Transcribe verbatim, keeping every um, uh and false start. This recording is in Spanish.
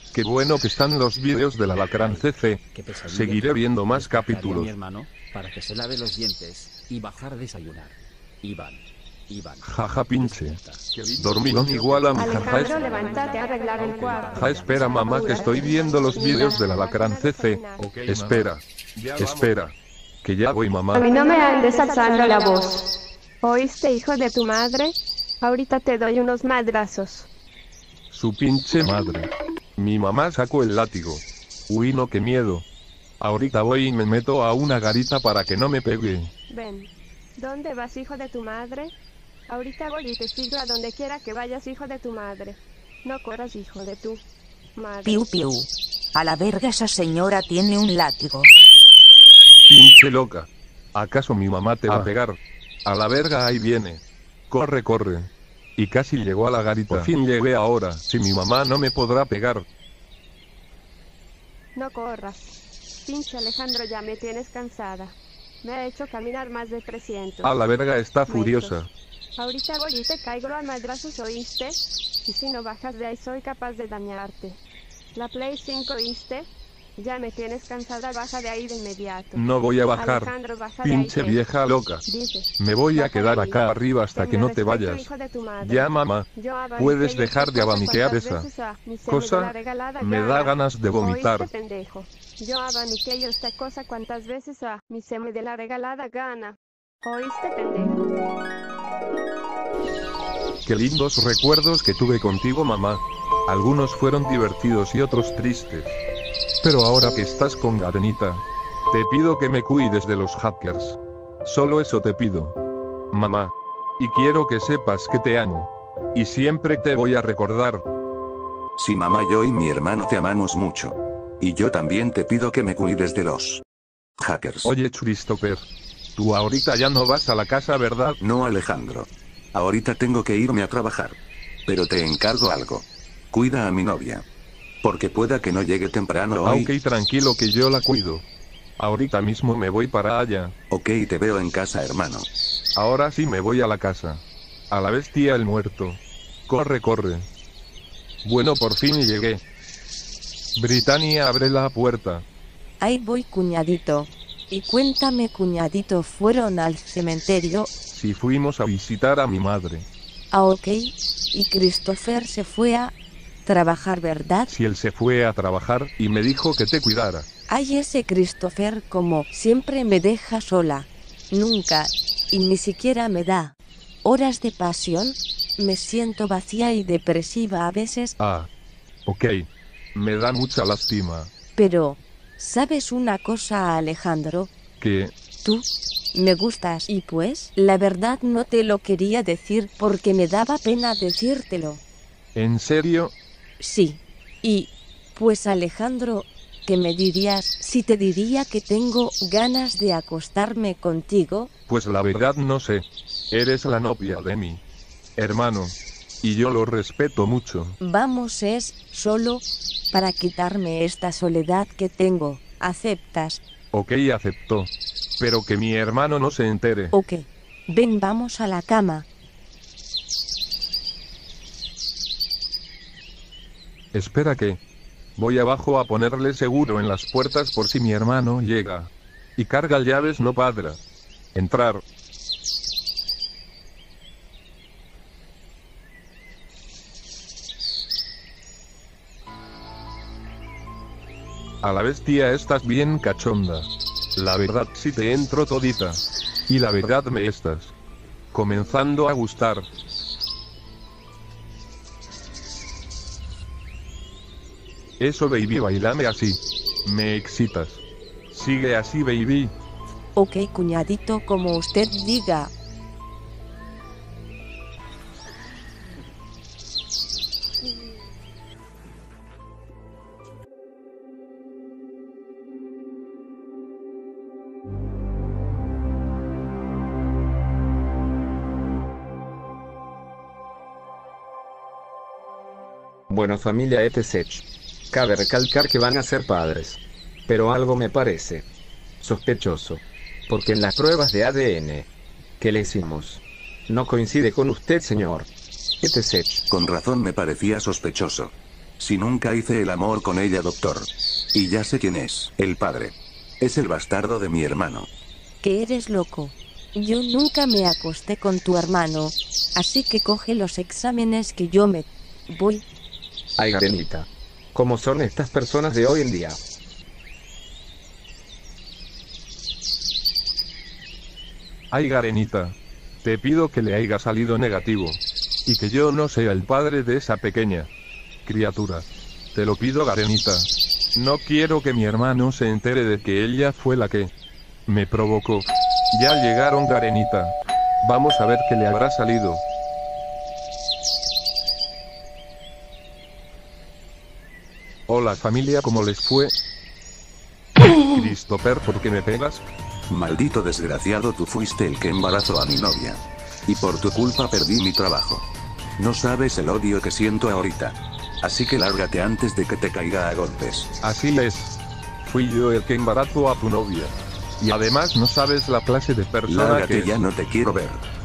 Qué bueno que están los vídeos del Alacrán C C. Seguiré viendo más capítulos. Mi hermano, para que se lave los dientes y bajar a desayunar. Iván. Iván. Jaja pinche. Dormilón igual a mi jaja. Alejandro, levántate a arreglar el cuarto. Ja, espera mamá que estoy viendo los vídeos del Alacrán C C. Espera. Espera. Que ya voy mamá. A mí no me andes alzando la voz. ¿Oíste, hijo de tu madre? Ahorita te doy unos madrazos. Su pinche madre. Mi mamá sacó el látigo. Uy no, qué miedo. Ahorita voy y me meto a una garita para que no me pegue. Ven. ¿Dónde vas, hijo de tu madre? Ahorita voy y te sigo a donde quiera que vayas, hijo de tu madre. No corras, hijo de tu madre. Piu piu. A la verga, esa señora tiene un látigo. Pinche loca. ¿Acaso mi mamá te va Ah. a pegar? A la verga, ahí viene. Corre, corre. Y casi llegó a la garita. Por fin llegué ahora. Si mi mamá no me podrá pegar. No corras. Pinche Alejandro, ya me tienes cansada. Me ha hecho caminar más de trescientos. A la verga, está metros. furiosa. Ahorita voy y te caigo a madrazos, ¿oíste? Y si no bajas de ahí soy capaz de dañarte. La Play cinco, ¿oíste? Ya me tienes cansada, baja de ahí de inmediato. No voy a bajar. Alejandro, baja de Pinche ahí, ¿qué? vieja loca. Dice, Me voy a baja quedar de ahí. acá arriba hasta que Tenme no te respeto, vayas. hijo de tu madre. Ya mamá. Yo abaniqué Puedes y dejar esta de cosa abaniquear cuantas esa veces a mi se me cosa. da la regalada Me da gana. ganas de vomitar. ¿Oíste, pendejo? Yo abaniqué y esta cosa cuantas veces a mi se me dé la regalada gana. ¿Oíste, pendejo? Qué lindos recuerdos que tuve contigo mamá. Algunos fueron divertidos y otros tristes. Pero ahora que estás con Garenita, te pido que me cuides de los hackers. Solo eso te pido. Mamá. Y quiero que sepas que te amo. Y siempre te voy a recordar. Sí mamá, yo y mi hermano te amamos mucho. Y yo también te pido que me cuides de los hackers. Oye Christopher. Tú ahorita ya no vas a la casa, ¿verdad? No Alejandro. Ahorita tengo que irme a trabajar. Pero te encargo algo. Cuida a mi novia. Porque pueda que no llegue temprano hoy. Ok, tranquilo que yo la cuido. Ahorita mismo me voy para allá. Ok, te veo en casa hermano. Ahora sí me voy a la casa. A la bestia el muerto. Corre, corre. Bueno, por fin llegué. Britannia, abre la puerta. Ahí voy, cuñadito. Y cuéntame, cuñadito, ¿fueron al cementerio? Si fuimos a visitar a mi madre. Ah, ok. Y Christopher se fue a trabajar, ¿verdad? Si él se fue a trabajar y me dijo que te cuidara. Ay, ese Christopher como siempre me deja sola. Nunca, y ni siquiera me da horas de pasión. Me siento vacía y depresiva a veces. Ah. Ok. Me da mucha lástima. Pero, ¿sabes una cosa, Alejandro? Que... Tú me gustas y pues, la verdad no te lo quería decir porque me daba pena decírtelo. ¿En serio? Sí. Y, pues Alejandro, ¿qué me dirías si te diría que tengo ganas de acostarme contigo? Pues la verdad no sé. Eres la novia de mi hermano. Y yo lo respeto mucho. Vamos, es solo para quitarme esta soledad que tengo. ¿Aceptas? Ok, aceptó. Pero que mi hermano no se entere. Ok. Ven, vamos a la cama. Espera que... Voy abajo a ponerle seguro en las puertas por si mi hermano llega. Y carga llaves no padra. Entrar. A la bestia estás bien cachonda. La verdad sí te entro todita. Y la verdad me estás comenzando a gustar. Eso baby, bailame así. Me excitas. Sigue así baby. Ok, cuñadito, como usted diga. Bueno, familia etcétera. Cabe recalcar que van a ser padres. Pero algo me parece sospechoso. Porque en las pruebas de A D N que le hicimos, no coincide con usted, señor etcétera. Con razón me parecía sospechoso. Si nunca hice el amor con ella, doctor. Y ya sé quién es, el padre. Es el bastardo de mi hermano. Que eres loco. Yo nunca me acosté con tu hermano, así que coge los exámenes que yo me voy. Ay, Garenita. ¿Cómo son estas personas de hoy en día? Ay, Garenita. Te pido que le haya salido negativo. Y que yo no sea el padre de esa pequeña criatura. Te lo pido, Garenita. No quiero que mi hermano se entere de que ella fue la que me provocó. Ya llegaron, Garenita. Vamos a ver qué le habrá salido. Hola familia, ¿cómo les fue? Christopher, ¿por qué me pegas? Maldito desgraciado, tú fuiste el que embarazó a mi novia. Y por tu culpa perdí mi trabajo. No sabes el odio que siento ahorita. Así que lárgate antes de que te caiga a golpes. Así es. Fui yo el que embarazó a tu novia. Y además no sabes la clase de persona Lárgate, que es. ya no te quiero ver.